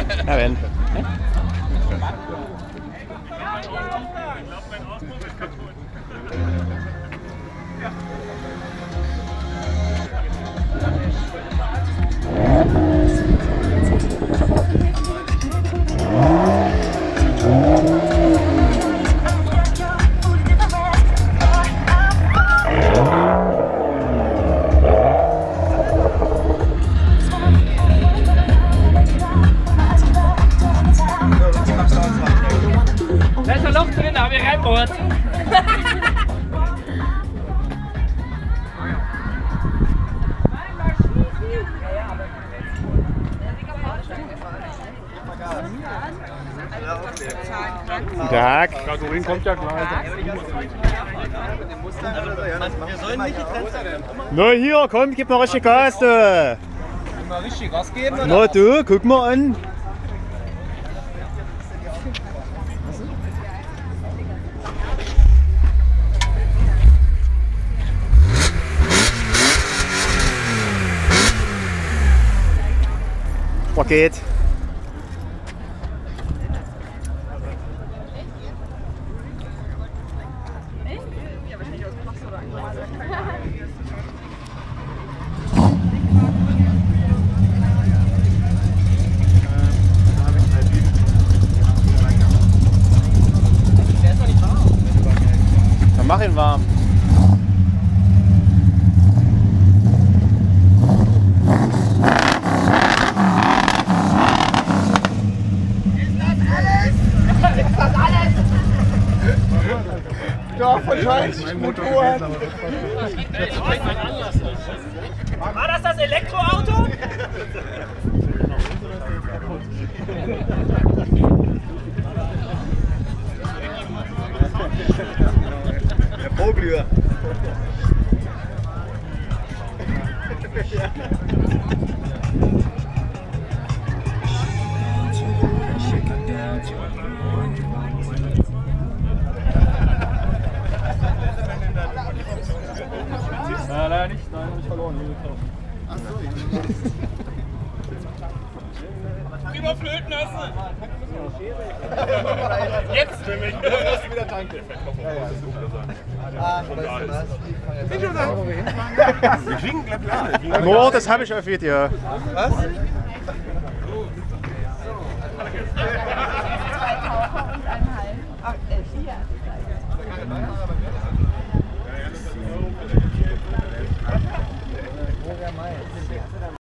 Na wenn. Da ist ein Loch drin, da habe ich reinbohrt. Guten Tag. Katerin kommt ja gleich. Wir sollen nicht getrennt sein. Na hier, komm, gib mal richtig Gas, du. Mal richtig Gas geben. Na du, guck mal an. Was geht? Dann mach ihn warm. Ja, wahrscheinlich Motoren. War das das Elektroauto? Der Vogelühr. Nein, nicht. Nein, hab ich verloren. Lieber Flöten lassen! Jetzt nämlich. Du musst wieder tanken. Wir kriegen klar. Nur, das habe ich auf Video. Was? Ach, 4.